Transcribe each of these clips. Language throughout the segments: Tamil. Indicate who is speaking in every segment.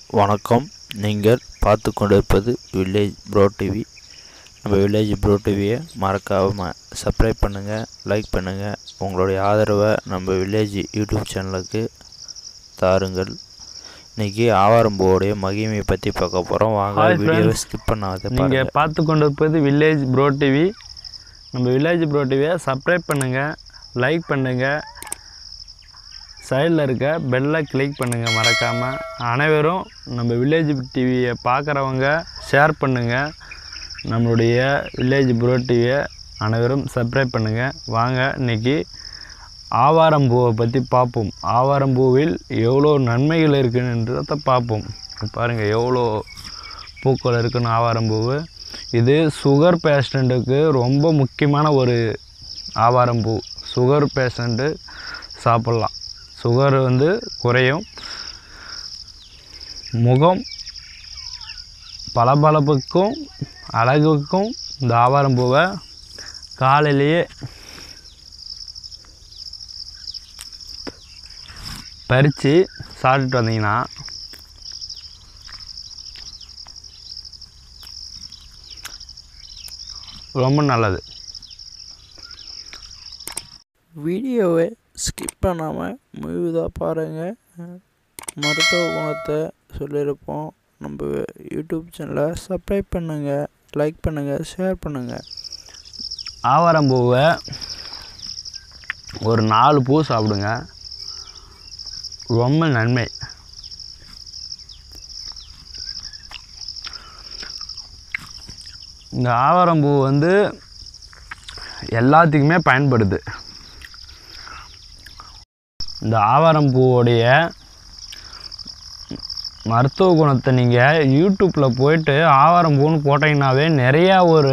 Speaker 1: வணக்கம். நீங்கள் பார்த்து கொண்டிருப்பது வில்லேஜ் ப்ரோ டிவி. நம்ம வில்லேஜ் ப்ரோ டிவியை மறக்காமல் சப்ஸ்கிரைப் பண்ணுங்கள், லைக் பண்ணுங்கள். உங்களுடைய ஆதரவை நம்ம வில்லேஜ் யூடியூப் சேனலுக்கு தாருங்கள். இன்றைக்கி ஆவாரம்பூவோடைய மகிமையை பற்றி பார்க்க போகிறோம். வாங்க வீடியோவை ஸ்கிப் பண்ணாத.
Speaker 2: நீங்கள் பார்த்து கொண்டிருப்பது வில்லேஜ் ப்ரோ டிவி. நம்ம வில்லேஜ் ப்ரோ டிவியை சப்ஸ்கிரைப் பண்ணுங்கள், லைக் பண்ணுங்கள், சைடில் இருக்க பெல்லை கிளிக் பண்ணுங்கள். மறக்காமல் அனைவரும் நம்ம வில்லேஜ் டிவியை பார்க்குறவங்க ஷேர் பண்ணுங்கள். நம்மளுடைய வில்லேஜ் ப்ரோ டிவியை அனைவரும் சப்ஸ்கிரைப் பண்ணுங்கள். வாங்க இன்றைக்கி ஆவாரம்பூவை பற்றி பார்ப்போம். ஆவாரம்பூவில் எவ்வளோ நன்மைகள் இருக்குன்றதை பார்ப்போம். பாருங்கள் எவ்வளோ பூக்கள் இருக்குன்னு ஆவாரம்பூவு. இது சுகர் பேஷண்ட்டுக்கு ரொம்ப முக்கியமான ஒரு ஆவாரம்பூ. சுகர் பேஷண்ட்டு சாப்பிட்லாம், சுகர் குறையும். முகம் பளபளப்புக்கும் அழகுக்கும் இந்த ஆவாரம்பூவை காலையிலேயே பறித்து சாப்பிட்டுட்டு வந்தீங்கன்னா ரொம்ப நல்லது.
Speaker 1: வீடியோவை ஸ்கிப் பண்ணாமல் முழுதாக பாருங்கள். மருத்துவ குணத்தை சொல்லியிருப்போம். நம்ம யூடியூப் சேனலை சப்ஸ்கிரைப் பண்ணுங்கள், லைக் பண்ணுங்கள், ஷேர் பண்ணுங்கள்.
Speaker 2: ஆவாரம்பூவை ஒரு 4 பூ சாப்பிடுங்க, ரொம்ப நன்மை. இந்த ஆவாரம்பூ எல்லாத்துக்குமே பயன்படுது. இந்த ஆவாரம்பூவோடைய மருத்துவ குணத்தை நீங்கள் யூடியூப்பில் போயிட்டு ஆவாரம்பூன்னு போட்டிங்கனாவே நிறையா ஒரு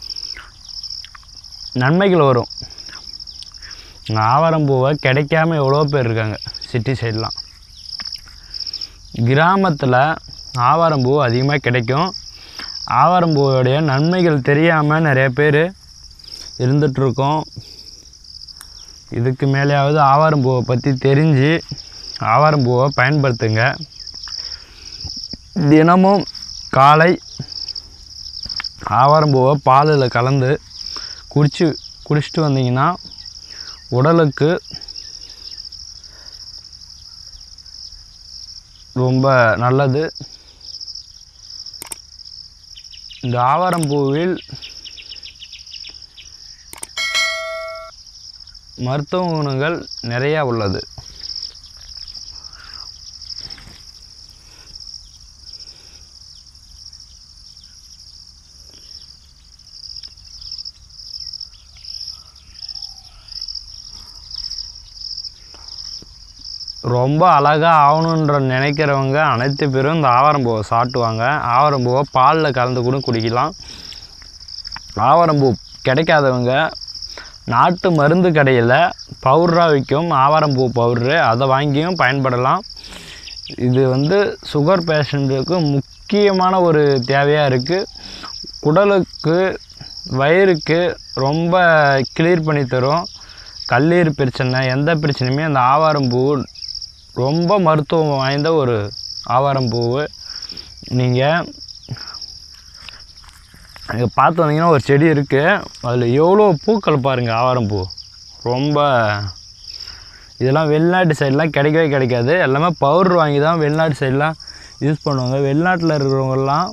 Speaker 2: நன்மைகள் வரும். இந்த ஆவாரம்பூவை கிடைக்காம எவ்வளோ பேர் இருக்காங்க சிட்டி சைட்லாம். கிராமத்தில் ஆவாரம்பூ அதிகமாக கிடைக்கும். ஆவாரம்பூவோடைய நன்மைகள் தெரியாமல் நிறைய பேர் இருந்துகிட்ருக்கோம். இதுக்கு மேலேயாவது ஆவாரம்பூவை பற்றி தெரிஞ்சு ஆவாரம்பூவை பயன்படுத்துங்க. தினமும் காலை ஆவாரம்பூவை பாலில் கலந்து குடிச்சிட்டு வந்தீங்கன்னா உடலுக்கு ரொம்ப நல்லது. இந்த ஆவாரம்பூவில் மருத்துவ குணங்கள் நிறையா உள்ளது. ரொம்ப அழகாக ஆகணுன்ற நினைக்கிறவங்க அனைத்து பேரும் இந்த ஆவாரம்பூவை சாப்பிடுவாங்க. ஆவாரம்பூவை பாலில் கலந்து கூட குடிக்கலாம். ஆவாரம்பூ கிடைக்காதவங்க நாட்டு மருந்து கடையில் பவுடராக விற்கும் ஆவாரம்பூ பவுட்ரு, அதை வாங்கியும் பயன்படலாம். இது சுகர் பேஷண்ட்டுக்கு முக்கியமான ஒரு தேவையாக இருக்குது. குடலுக்கு வயிறுக்கு ரொம்ப கிளியர் பண்ணி தரும். கல்லீரல் பிரச்சனை, எந்த பிரச்சனையுமே அந்த ஆவாரம்பூ ரொம்ப மருத்துவம் வாய்ந்த ஒரு ஆவாரம்பூவு. நீங்கள் இங்கே பார்த்து வந்தீங்கன்னா ஒரு செடி இருக்குது, அதில் எவ்வளோ பூக்கள் பாருங்கள். ஆவாரம்பூ ரொம்ப இதெல்லாம் வெளிநாட்டு சைடெலாம் கிடைக்கவே கிடைக்காது. எல்லாமே பவுட்ரு வாங்கி தான் வெளிநாட்டு சைடெலாம் யூஸ் பண்ணுவாங்க. வெளிநாட்டில் இருக்கிறவங்கெல்லாம்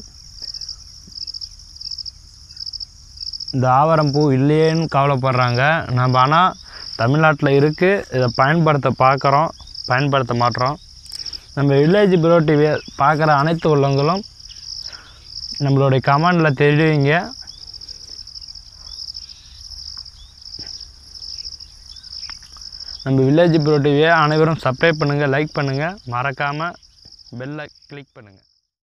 Speaker 2: இந்த ஆவாரம்பூ இல்லையேன்னு கவலைப்படுறாங்க. நம்ம ஆனால் தமிழ்நாட்டில் இருக்குது, இதை பயன்படுத்த மாட்டோம். நம்ம வில்லேஜ் ப்ரோ டிவியை பார்க்குற அனைத்து உள்ளவங்களும் நம்மளுடைய கமெண்டில் தெரிவிங்க. நம்ம வில்லேஜ் ப்ரோ டிவியை அனைவரும் சப்ஸ்கிரைப் பண்ணுங்கள், லைக் பண்ணுங்கள், மறக்காமல் பெல்லை கிளிக் பண்ணுங்கள்.